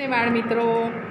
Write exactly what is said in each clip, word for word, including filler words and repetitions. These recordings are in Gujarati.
બાળ મિત્રો,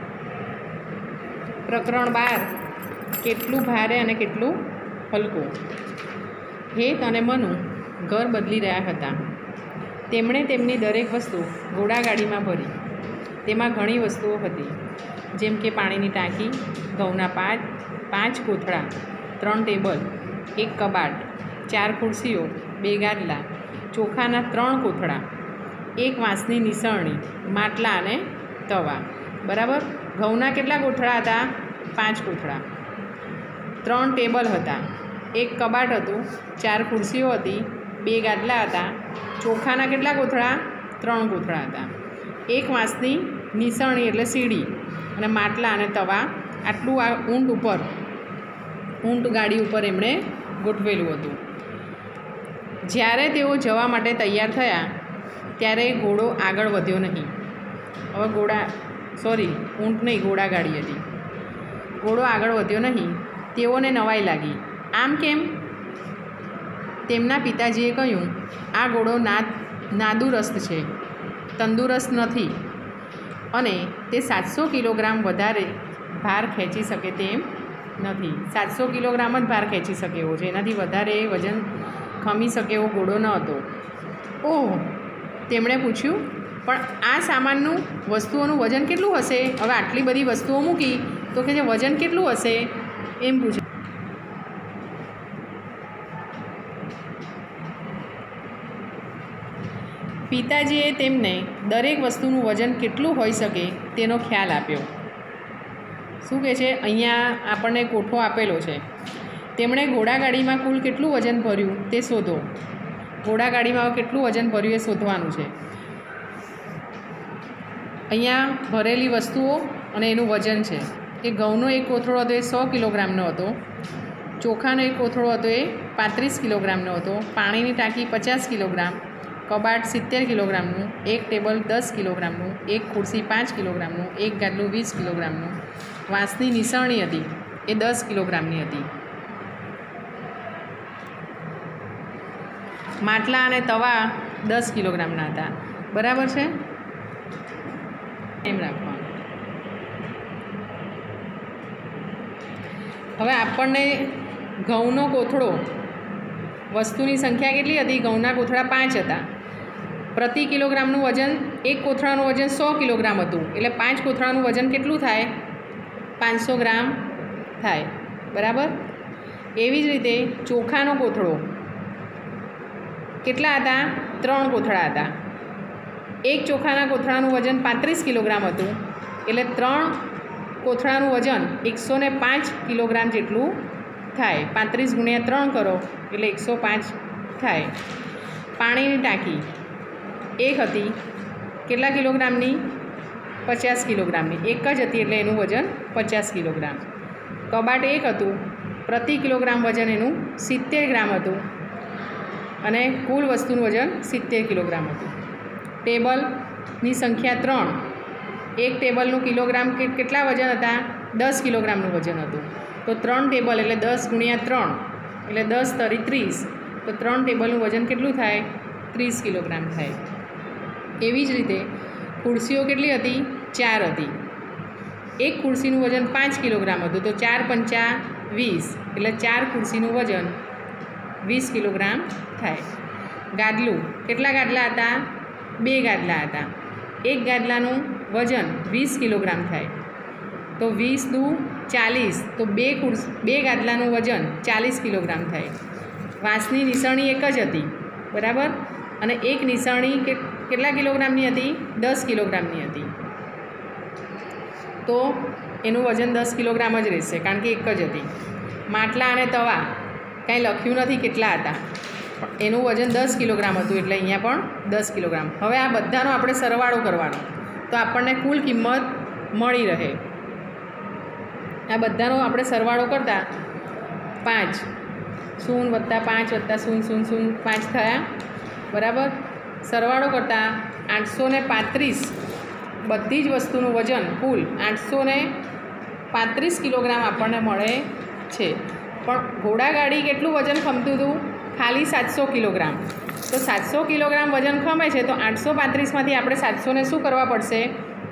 પ્રકરણ બાર કેટલું ભારે અને કેટલું હલકું. હેત અને મનુ ઘર બદલી રહ્યા હતા. તેમણે તેમની દરેક વસ્તુ ઘોડાગાડીમાં ભરી. તેમાં ઘણી વસ્તુઓ હતી, જેમ કે પાણીની ટાંકી, ઘઉંના પાંચ પાંચ કોથળા, ત્રણ ટેબલ, એક કબાટ, ચાર ખુરશીઓ, બે ગાદલા, ચોખાના ત્રણ કોથળા, એક વાંસની નિસરણી, માટલા અને તવા. બરાબર. ઘઉંના કેટલા કોથળા હતા? પાંચ કોથળા. ત્રણ ટેબલ હતા, એક કબાટ હતું, ચાર ખુરશીઓ હતી, બે ગાદલા હતા. ચોખાના કેટલા કોથળા? ત્રણ કોથળા હતા. એક વાંસની નિસરણી એટલે સીડી અને માટલા અને તવા. આટલું આ ઊંટ ઉપર ઊંટ ગાડી ઉપર એમણે ગોઠવેલું હતું. જ્યારે તેઓ જવા માટે તૈયાર થયા ત્યારે ઘોડો આગળ વધ્યો નહીં. હવે ઘોડા સોરી ઊંટ નહીં, ઘોડાગાડી હતી. ઘોડો આગળ વધ્યો નહીં. તેઓને નવાઈ લાગી. આમ કેમ? તેમના પિતાજીએ કહ્યું, આ ઘોડો ના નાદુરસ્ત છે, તંદુરસ્ત નથી અને તે સાતસો કિલોગ્રામ વધારે ભાર ખેંચી શકે તેમ નથી. સાતસો કિલોગ્રામ જ ભાર ખેંચી શકે એવો છે, એનાથી વધારે વજન ખમી શકે એવો ઘોડો ન હતો. ઓહ, તેમણે પૂછ્યું, પણ આ સામાનનું વસ્તુઓનું વજન કેટલું હશે? હવે આટલી બધી વસ્તુઓ મૂકી તો કે જે વજન કેટલું હશે એમ પૂછ્યું. પિતાજીએ તેમને દરેક વસ્તુનું વજન કેટલું હોઈ શકે તેનો ખ્યાલ આપ્યો. શું કહે છે? અહીંયા આપણને કોઠો આપેલો છે. તેમણે ઘોડાગાડીમાં કુલ કેટલું વજન ભર્યું તે શોધો. ઘોડાગાડીમાં કેટલું વજન ભર્યું એ શોધવાનું છે. અહીંયા ભરેલી વસ્તુઓ અને એનું વજન છે કે ઘઉંનો એક કોથળો હતો એ સો કિલોગ્રામનો હતો, ચોખાનો એક કોથળો હતો એ પાંત્રીસ કિલોગ્રામનો હતો, પાણીની ટાંકી પચાસ કિલોગ્રામ, કબાટ સિત્તેર કિલોગ્રામનું, એક ટેબલ દસ કિલોગ્રામનું, એક ખુરશી પાંચ કિલોગ્રામનું, એક ગાદલું વીસ કિલોગ્રામનું, વાંસની નિસરણી હતી એ દસ કિલોગ્રામની હતી, માટલા અને તવા દસ કિલોગ્રામના હતા. બરાબર છે? એમ રાખવાનું. હવે આપણને ઘઉંનો કોથળો વસ્તુની સંખ્યા કેટલી હતી? ઘઉંના કોથળા પાંચ હતા. પ્રતિ કિલોગ્રામનું વજન, એક કોથળાનું વજન સો કિલોગ્રામ હતું, એટલે પાંચ કોથળાનું વજન કેટલું થાય? પાંચસો ગ્રામ થાય. બરાબર. એવી જ રીતે ચોખાનો કોથળો કેટલા હતા? ત્રણ કોથળા હતા. એક ચોખાના કોથળાનું વજન પાંત્રીસ કિલોગ્રામ હતું, એટલે ત્રણ કોથળાનું વજન એકસો ને પાંચ કિલોગ્રામ જેટલું થાય. પાંત્રીસ ગુણ્યા ત્રણ કરો એટલે એકસો પાંચ થાય. પાણીની ટાંકી એક હતી, કેટલા કિલોગ્રામની? પચાસ કિલોગ્રામની. એક જ હતી એટલે એનું વજન પચાસ કિલોગ્રામ. કબાટ એક હતું, પ્રતિ કિલોગ્રામ વજન એનું સિત્તેર ગ્રામ હતું અને કુલ વસ્તુનું વજન સિત્તેર કિલોગ્રામ હતું. ટેબલની સંખ્યા ત્રણ, એક ટેબલનું કિલોગ્રામ કેટલા વજન હતા? દસ કિલોગ્રામનું વજન હતું. તો ત્રણ ટેબલ એટલે દસ ગુણ્યા ત્રણ એટલે દસ તરી ત્રીસ. તો ત્રણ ટેબલનું વજન કેટલું થાય? ત્રીસ કિલોગ્રામ થાય. એવી જ રીતે ખુરશીઓ કેટલી હતી? ચાર હતી. એક ખુરશીનું વજન પાંચ કિલોગ્રામ હતું, તો ચાર પંચા વીસ એટલે ચાર ખુરશીનું વજન વીસ કિલોગ્રામ થાય. ગાદલું કેટલા ગાદલા હતા? બે ગાદલા હતા. એક ગાદલાનું વજન વીસ કિલોગ્રામ થાય, તો વીસ દુ ચાલીસ, તો બે ખુરશ બે ગાદલાનું વજન ચાલીસ કિલોગ્રામ થાય. વાંસની નિસરણી એક જ હતી. બરાબર. અને એક નિસરણી કે કેટલા કિલોગ્રામની હતી? દસ કિલોગ્રામની હતી. તો એનું વજન દસ કિલોગ્રામ જ રહેશે, કારણ કે એક જ હતી. માટલા અને તવા કાંઈ લખ્યું નથી કેટલા હતા, એનું વજન દસ કિલોગ્રામ હતું, એટલે અહીંયા પણ દસ કિલોગ્રામ. હવે આ બધાનો આપણે સરવાળો કરવાનો, તો આપણને કુલ કિંમત મળી રહે. આ બધાનો આપણે સરવાળો કરતાં પાંચ શૂન્ય વત્તા પાંચ વત્તા શૂન્ય શૂન્ય શૂન્ય પાંચ થયા. બરાબર. સરવાળો કરતાં આઠસો ને પાંત્રીસ, બધી જ વસ્તુનું વજન કુલ આઠસો ને પાંત્રીસ કિલોગ્રામ આપણને મળે છે. પણ ઘોડાગાડી કેટલું વજન ખમતું હતું? ખાલી સાતસો કિલોગ્રામ. તો સાતસો કિલોગ્રામ વજન ખમે છે, તો આઠસો પાંત્રીસમાંથી આપણે સાતસોને શું કરવા પડશે?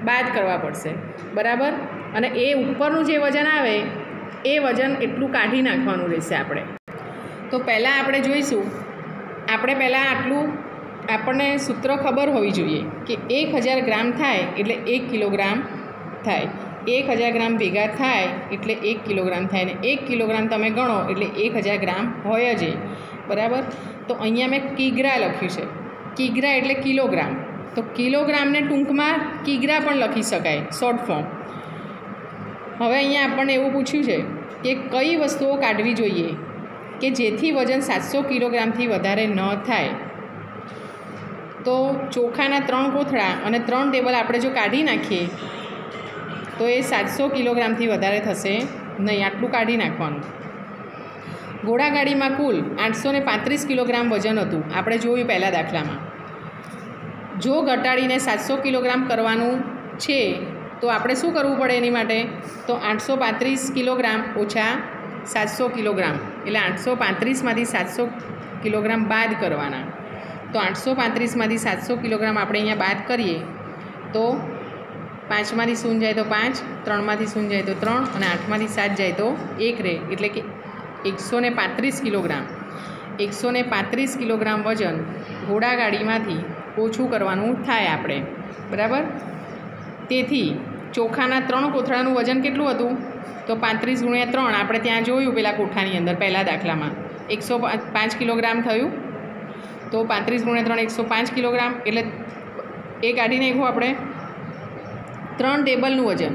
બાદ કરવા પડશે, બરાબર. અને એ ઉપરનું જે વજન આવે એ વજન એટલું કાઢી નાખવાનું રહેશે આપણે. તો પહેલાં આપણે જોઈશું, આપણે પહેલાં આટલું આપણને સૂત્ર ખબર હોવી જોઈએ કે એક હજાર ગ્રામ થાય એટલે એક કિલોગ્રામ થાય. એક હજાર ગ્રામ ભેગા થાય એટલે એક કિલોગ્રામ થાય, ને એક કિલોગ્રામ તમે ગણો એટલે એક હજાર ગ્રામ હોય જ, બરાબર. તો અહીંયા મેં કિગ્રા લખ્યું છે. કિગ્રા એટલે કિલોગ્રામ. તો કિલોગ્રામને ટૂંકમાં કિગ્રા પણ લખી શકાય, શોર્ટ ફોર્મ. હવે અહીંયા આપણને એવું પૂછ્યું છે કે કઈ વસ્તુઓ કાઢવી જોઈએ કે જેથી વજન સાતસો કિલોગ્રામથી વધારે ન થાય. તો ચોખાના ત્રણ કોથળા અને ત્રણ ટેબલ આપણે જો કાઢી નાખીએ તો એ સાતસો કિલોગ્રામથી વધારે થશે નહીં, આટલું કાઢી નાખવાનું. ઘોડાગાડીમાં કુલ આઠસો ને પાંત્રીસ કિલોગ્રામ વજન હતું, આપણે જોયું પહેલાં દાખલામાં. જો ઘટાડીને સાતસો કિલોગ્રામ કરવાનું છે તો આપણે શું કરવું પડે એની માટે? તો આઠસો પાંત્રીસ કિલોગ્રામ ઓછા સાતસો કિલોગ્રામ એટલે આઠસો પાંત્રીસમાંથી સાતસો કિલોગ્રામ બાદ કરવાના. તો આઠસો પાંત્રીસમાંથી સાતસો કિલોગ્રામ આપણે અહીંયા બાદ કરીએ તો પાંચમાંથી શૂન્ય જાય તો પાંચ, ત્રણમાંથી શૂન્ય જાય તો ત્રણ, અને આઠમાંથી સાત જાય તો એક રહે, એટલે કે એકસો ને પાંત્રીસ કિલોગ્રામ એકસો ને પાંત્રીસ કિલોગ્રામ વજન ઘોડાગાડીમાંથી ઓછું કરવાનું થાય આપણે, બરાબર. તેથી ચોખાના ત્રણ કોથળાનું વજન કેટલું હતું? તો પાંત્રીસ ગુણ્યા ત્રણ આપણે ત્યાં જોયું પેલા કોઠાની અંદર પહેલાં દાખલામાં એકસો પાંચ કિલોગ્રામ થયું. તો પાંત્રીસ ગુણ્યા ત્રણ એકસો પાંચ કિલોગ્રામ એટલે એ કાઢી નાખ્યું આપણે. ત્રણ ટેબલનું વજન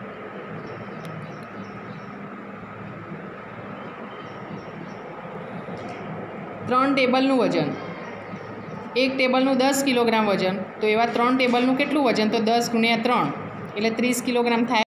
ત્રણ ટેબલનું વજન એક ટેબલનું દસ કિલોગ્રામ વજન, તો એવા ત્રણ ટેબલનું કેટલું વજન? તો દસ ગુણ્યા ત્રણ એટલે ત્રીસ કિલોગ્રામ થાય.